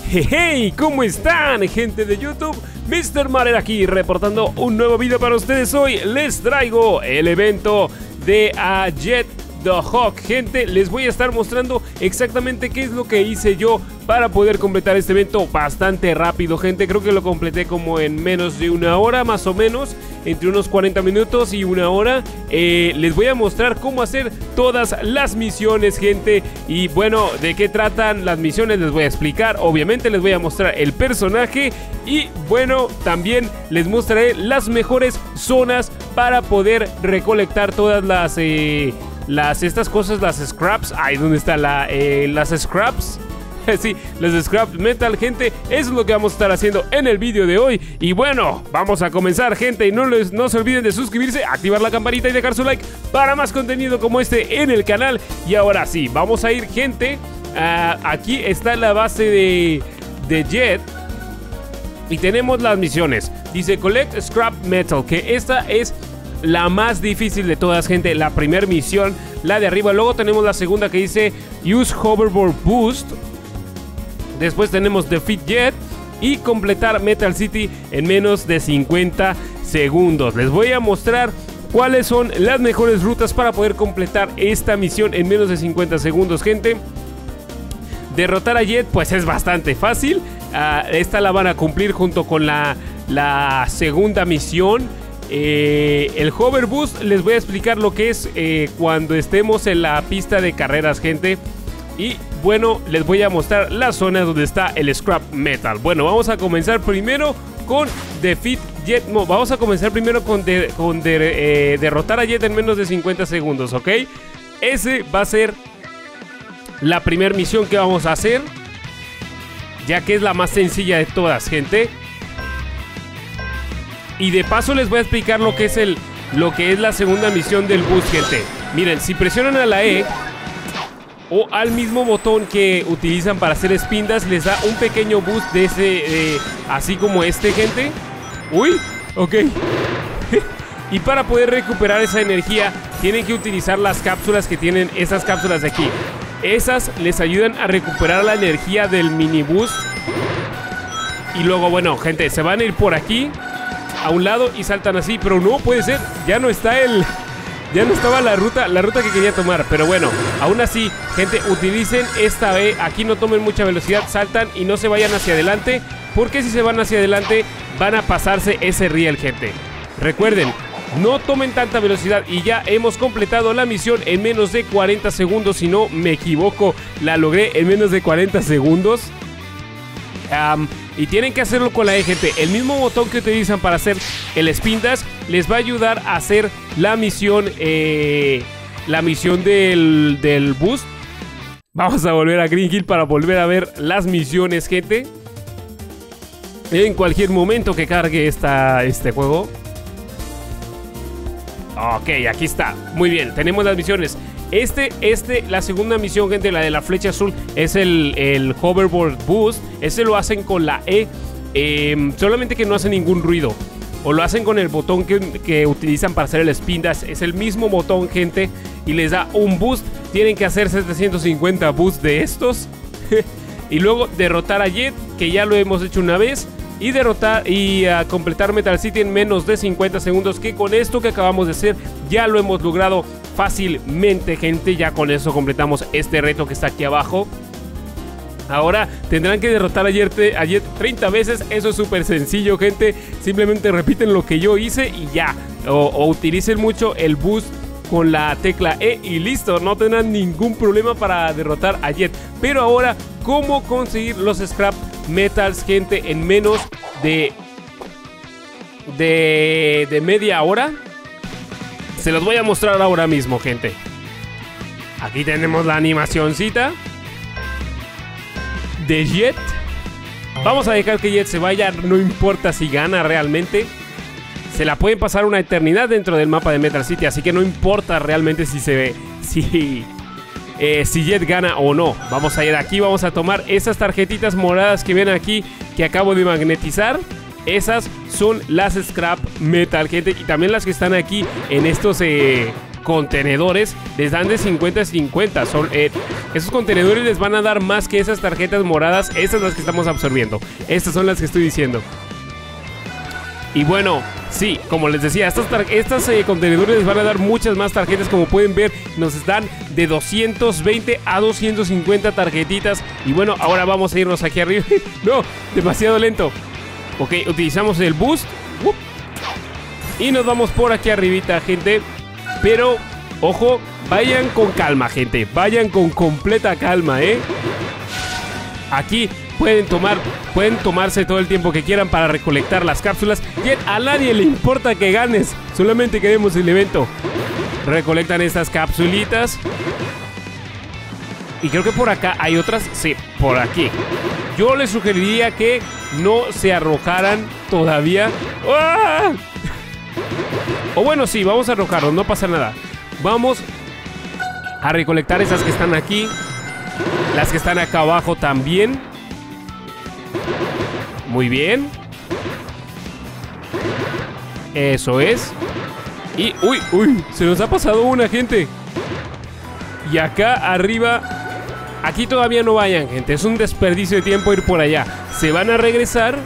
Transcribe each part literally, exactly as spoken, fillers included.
Hey, ¿cómo están, gente de YouTube? mister Marer aquí, reportando un nuevo video para ustedes. Hoy les traigo el evento de uh, Jet the Hawk. Gente, les voy a estar mostrando exactamente qué es lo que hice yo para poder completar este evento bastante rápido, gente. Creo que lo completé como en menos de una hora, más o menos, entre unos cuarenta minutos y una hora. eh, Les voy a mostrar cómo hacer todas las misiones, gente. Y bueno, de qué tratan las misiones les voy a explicar. Obviamente les voy a mostrar el personaje. Y bueno, también les mostraré las mejores zonas para poder recolectar todas las... Eh, las estas cosas, las scraps. Ahí donde está la, eh, las scraps. Sí, los scrap metal, gente. Eso es lo que vamos a estar haciendo en el vídeo de hoy. Y bueno, vamos a comenzar, gente. Y no, les, no se olviden de suscribirse, activar la campanita y dejar su like para más contenido como este en el canal. Y ahora sí, vamos a ir, gente. uh, Aquí está la base de, de Jet. Y tenemos las misiones. Dice Collect Scrap Metal, que esta es la más difícil de todas, gente. La primera misión, la de arriba. Luego tenemos la segunda que dice Use Hoverboard Boost. Después tenemos Defeat Jet y completar Metal City en menos de cincuenta segundos. Les voy a mostrar cuáles son las mejores rutas para poder completar esta misión en menos de cincuenta segundos, gente. Derrotar a Jet pues es bastante fácil. uh, Esta la van a cumplir junto con la, la segunda misión. Eh, el Hover Boost les voy a explicar lo que es eh, cuando estemos en la pista de carreras, gente. Y bueno, les voy a mostrar la zona donde está el Scrap Metal. Bueno, vamos a comenzar primero con Defeat Jet. No, vamos a comenzar primero con, de, con de, eh, derrotar a Jet en menos de cincuenta segundos, ¿ok? Ese va a ser la primera misión que vamos a hacer, ya que es la más sencilla de todas, gente. Y de paso les voy a explicar lo que es el lo que es la segunda misión del boost, gente. Miren, si presionan a la E o al mismo botón que utilizan para hacer spindas, les da un pequeño boost de ese, eh, así como este, gente. Uy, ok. Y para poder recuperar esa energía tienen que utilizar las cápsulas que tienen, esas cápsulas de aquí. Esas les ayudan a recuperar la energía del mini boost. Y luego, bueno, gente, se van a ir por aquí a un lado y saltan así, pero no puede ser, ya no está el... Ya no estaba la ruta, la ruta que quería tomar. Pero bueno, aún así, gente, utilicen esta B. Aquí no tomen mucha velocidad, saltan y no se vayan hacia adelante, porque si se van hacia adelante van a pasarse ese riel, gente. Recuerden, no tomen tanta velocidad. Y ya hemos completado la misión en menos de cuarenta segundos. Si no me equivoco, la logré en menos de cuarenta segundos. Um, y tienen que hacerlo con la E, gente. El mismo botón que utilizan para hacer el Spin Dash les va a ayudar a hacer la misión eh, La misión del, del boost. Vamos a volver a Green Hill para volver a ver las misiones, gente, en cualquier momento que cargue esta, este juego. Ok, aquí está. Muy bien, tenemos las misiones. Este, este, la segunda misión, gente, la de la flecha azul, es el, el Hoverboard Boost. Ese lo hacen con la E, eh, solamente que no hace ningún ruido. O lo hacen con el botón que, que utilizan para hacer el Spin Dash. Es el mismo botón, gente, y les da un boost. Tienen que hacer setecientos cincuenta boosts de estos. Y luego derrotar a Jet, que ya lo hemos hecho una vez. Y derrotar y uh, completar Metal City en menos de cincuenta segundos, que con esto que acabamos de hacer ya lo hemos logrado fácilmente, gente. Ya con eso completamos este reto que está aquí abajo. Ahora tendrán que derrotar a Jet, a Jet treinta veces. Eso es súper sencillo, gente. Simplemente repiten lo que yo hice y ya. O, o utilicen mucho el boost con la tecla E y listo. No tendrán ningún problema para derrotar a Jet. Pero ahora, ¿cómo conseguir los Scrap Metals, gente, en menos de, de, de media hora? Se los voy a mostrar ahora mismo, gente. Aquí tenemos la animacioncita de Jet. Vamos a dejar que Jet se vaya, no importa si gana realmente. Se la pueden pasar una eternidad dentro del mapa de Metal City, así que no importa realmente si se ve, si, eh, si Jet gana o no. Vamos a ir aquí, vamos a tomar esas tarjetitas moradas que ven aquí, que acabo de magnetizar. Esas son las Scrap Metal, gente, y también las que están aquí en estos, eh, contenedores les dan de cincuenta a cincuenta. Son, eh, esos contenedores les van a dar más que esas tarjetas moradas. Estas son las que estamos absorbiendo. Estas son las que estoy diciendo. Y bueno, sí, como les decía, estos estas, eh, contenedores les van a dar muchas más tarjetas. Como pueden ver, nos dan de doscientos veinte a doscientos cincuenta tarjetitas. Y bueno, ahora vamos a irnos aquí arriba. No, demasiado lento. Ok, utilizamos el boost. Uh, y nos vamos por aquí arribita, gente. Pero, ojo, vayan con calma, gente. Vayan con completa calma, ¿eh? Aquí pueden tomar, pueden tomarse todo el tiempo que quieran para recolectar las cápsulas. Y a nadie le importa que ganes, solamente queremos el evento. Recolectan estas capsulitas. Y creo que por acá hay otras. Sí, por aquí. Yo les sugeriría que no se arrojaran todavía. ¡Ah! O bueno, sí, vamos a arrojarlos, no pasa nada. Vamos a recolectar esas que están aquí. Las que están acá abajo también. Muy bien. Eso es. Y, uy, uy, se nos ha pasado una, gente. Y acá arriba. Aquí todavía no vayan, gente. Es un desperdicio de tiempo ir por allá. Se van a regresar.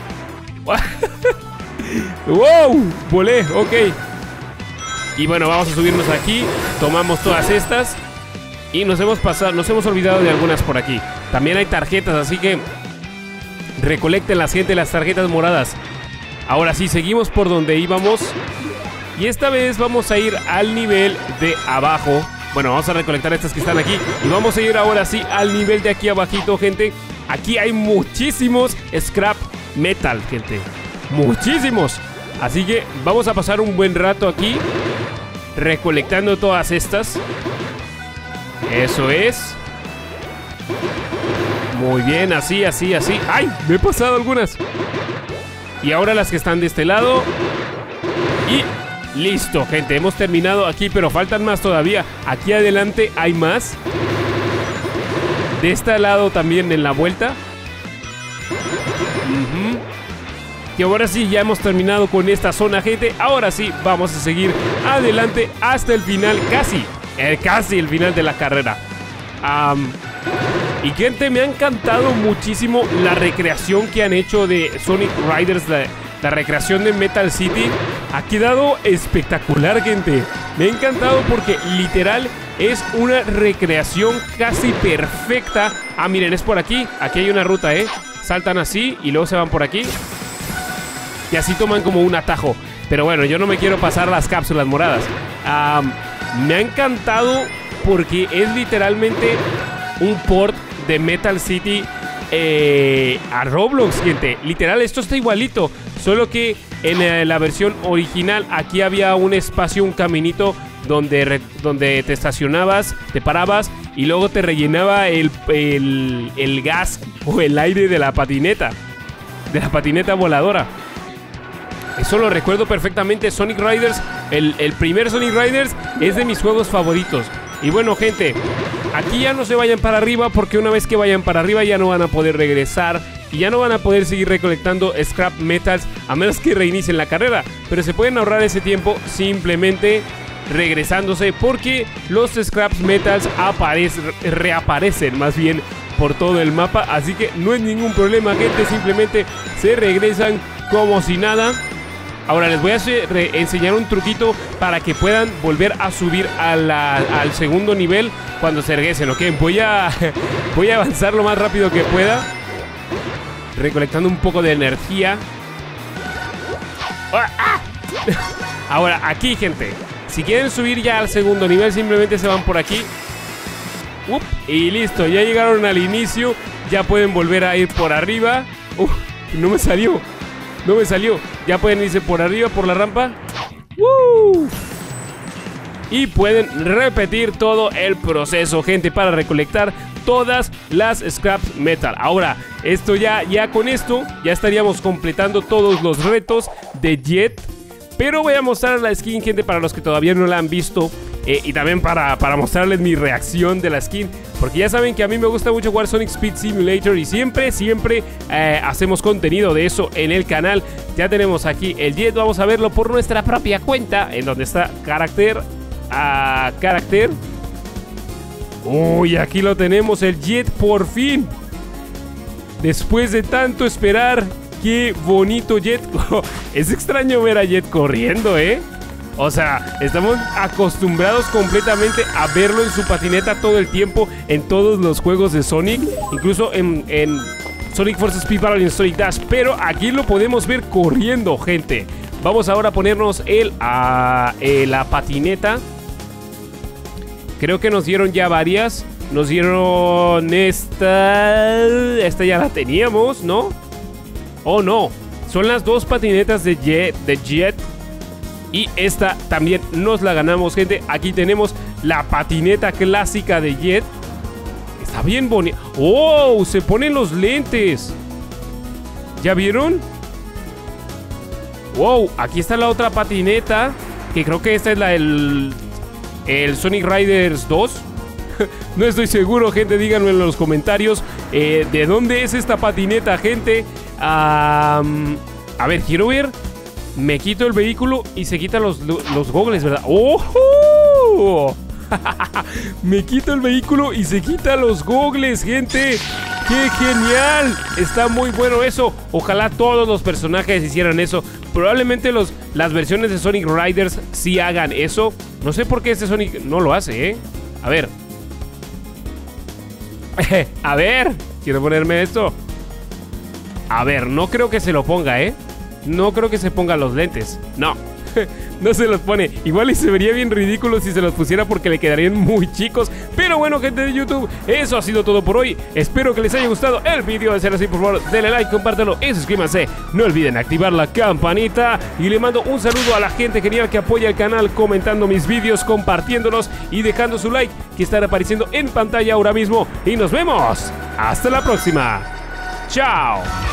¡Wow! Volé, ok. Y bueno, vamos a subirnos aquí. Tomamos todas estas. Y nos hemos pasado, nos hemos olvidado de algunas por aquí. También hay tarjetas, así que recolecten la gente las tarjetas moradas. Ahora sí, seguimos por donde íbamos. Y esta vez vamos a ir al nivel de abajo. Bueno, vamos a recolectar estas que están aquí. Y vamos a ir ahora sí al nivel de aquí abajito, gente. Aquí hay muchísimos scrap metal, gente. Muchísimos. Así que vamos a pasar un buen rato aquí recolectando todas estas. Eso es. Muy bien, así, así, así. ¡Ay! Me he pasado algunas. Y ahora las que están de este lado. Y listo, gente. Hemos terminado aquí, pero faltan más todavía. Aquí adelante hay más. De este lado también en la vuelta. Uh-huh. Y ahora sí, ya hemos terminado con esta zona, gente. Ahora sí, vamos a seguir adelante hasta el final, casi. Eh, casi el final de la carrera. Um, y gente, me ha encantado muchísimo la recreación que han hecho de Sonic Riders, la, la recreación de Metal City. Ha quedado espectacular, gente. Me ha encantado porque literal es una recreación casi perfecta. Ah, miren, es por aquí. Aquí hay una ruta, ¿eh? Saltan así y luego se van por aquí. Y así toman como un atajo. Pero bueno, yo no me quiero pasar las cápsulas moradas. Um, Me ha encantado porque es literalmente un port de Metal City eh, a Roblox, gente. Literal, esto está igualito. Solo que en eh, la versión original aquí había un espacio, un caminito donde, re, donde te estacionabas, te parabas y luego te rellenaba el, el, el gas o el aire de la patineta. De la patineta voladora. Eso lo recuerdo perfectamente. Sonic Riders, el, el primer Sonic Riders es de mis juegos favoritos. Y bueno, gente, aquí ya no se vayan para arriba, porque una vez que vayan para arriba ya no van a poder regresar y ya no van a poder seguir recolectando scrap metals a menos que reinicien la carrera. Pero se pueden ahorrar ese tiempo simplemente regresándose, porque los scrap metals aparecen, reaparecen más bien por todo el mapa. Así que no es ningún problema, gente, simplemente se regresan como si nada. Ahora les voy a hacer, enseñar un truquito para que puedan volver a subir a la, al segundo nivel cuando se regresen, ¿ok? Voy a, voy a avanzar lo más rápido que pueda, recolectando un poco de energía. Ahora, aquí, gente, si quieren subir ya al segundo nivel, simplemente se van por aquí. Up, y listo, ya llegaron al inicio. Ya pueden volver a ir por arriba. Uf, no me salió. No me salió. Ya pueden irse por arriba, por la rampa. ¡Woo! Y pueden repetir todo el proceso, gente, para recolectar todas las scrap metal. Ahora, esto ya, ya con esto, ya estaríamos completando todos los retos de Jet. Pero voy a mostrar la skin, gente, para los que todavía no la han visto. Eh, y también para, para mostrarles mi reacción de la skin, porque ya saben que a mí me gusta mucho jugar Sonic Speed Simulator y siempre, siempre eh, hacemos contenido de eso en el canal. Ya tenemos aquí el Jet, vamos a verlo por nuestra propia cuenta, en donde está carácter. a carácter. Uy, aquí lo tenemos, el Jet por fin. Después de tanto esperar. Qué bonito Jet. Es extraño ver a Jet corriendo, ¿eh? O sea, estamos acostumbrados completamente a verlo en su patineta todo el tiempo en todos los juegos de Sonic. Incluso en, en Sonic Forces Speed Battle y en Sonic Dash. Pero aquí lo podemos ver corriendo, gente. Vamos ahora a ponernos el, a, eh, la patineta. Creo que nos dieron ya varias. Nos dieron esta... Esta ya la teníamos, ¿no? Oh, no. Son las dos patinetas de Jet, de Jet. Y esta también nos la ganamos, gente. Aquí tenemos la patineta clásica de Jet. Está bien bonita. ¡Oh! Se ponen los lentes. ¿Ya vieron? ¡Wow! Aquí está la otra patineta. Que creo que esta es la del... El Sonic Riders dos. No estoy seguro, gente. Díganme en los comentarios eh, de dónde es esta patineta, gente. Um, a ver, quiero ver. Me quito el vehículo y se quitan los, los gogles, ¿verdad? ¡Oh! Me quito el vehículo y se quita los gogles, gente. ¡Qué genial! Está muy bueno eso. Ojalá todos los personajes hicieran eso. Probablemente los, las versiones de Sonic Riders sí hagan eso. No sé por qué este Sonic no lo hace, ¿eh? A ver. A ver. Quiero ponerme esto. A ver, no creo que se lo ponga, ¿eh? No creo que se ponga los lentes. No. No se los pone. Igual y se vería bien ridículo si se los pusiera porque le quedarían muy chicos. Pero bueno, gente de YouTube, eso ha sido todo por hoy. Espero que les haya gustado el video. De ser así, por favor, denle like, compártanlo y suscríbanse. No olviden activar la campanita. Y le mando un saludo a la gente genial que apoya el canal comentando mis videos, compartiéndolos y dejando su like que estará apareciendo en pantalla ahora mismo. Y nos vemos. Hasta la próxima. Chao.